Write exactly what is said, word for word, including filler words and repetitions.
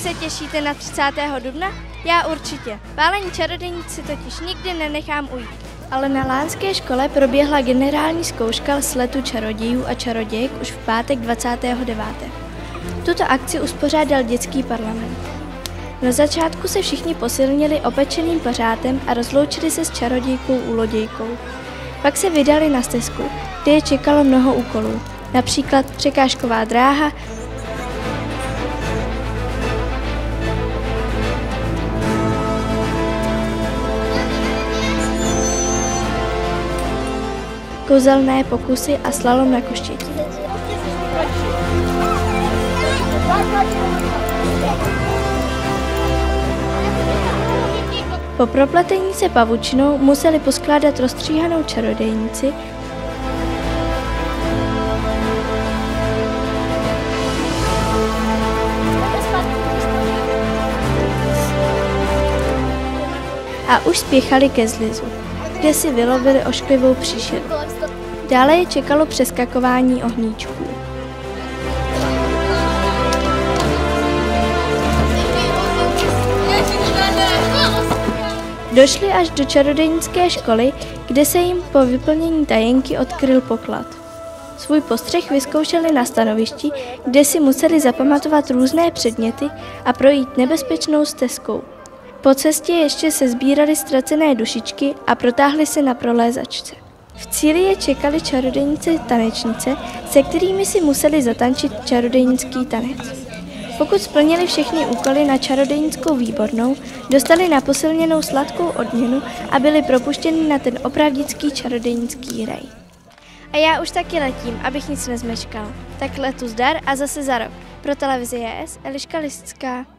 se těšíte na třicátého dubna? Já určitě. Pálení čarodějnic si totiž nikdy nenechám ujít. Ale na Lánské škole proběhla generální zkouška sletu čarodějů a čarodějek už v pátek dvacátého devátého Tuto akci uspořádal dětský parlament. Na začátku se všichni posilnili opečeným pařátem a rozloučili se s čarodějkou Ulodějkou. Pak se vydali na stezku, kde je čekalo mnoho úkolů, například překážková dráha, kouzelné pokusy a slalom na koštěti. Po propletení se pavučinou museli poskládat rozstříhanou čarodějnici, a už spěchali ke zlizu, kde si vylovili ošklivou příšeru. Dále je čekalo přeskakování ohníčků. Došli až do čarodějnické školy, kde se jim po vyplnění tajenky odkryl poklad. Svůj postřeh vyzkoušeli na stanovišti, kde si museli zapamatovat různé předměty a projít nebezpečnou stezkou. Po cestě ještě se sbírali ztracené dušičky a protáhli se na prolézačce. V cíli je čekali čarodějnice tanečnice, se kterými si museli zatančit čarodějnický tanec. Pokud splnili všechny úkoly na čarodějnickou výbornou, dostali na posilněnou sladkou odměnu a byli propuštěni na ten opravdický čarodějnický raj. A já už taky letím, abych nic nezmečkal. Tak letu zdar a zase za rok. Pro televizi J S Eliška Lisická.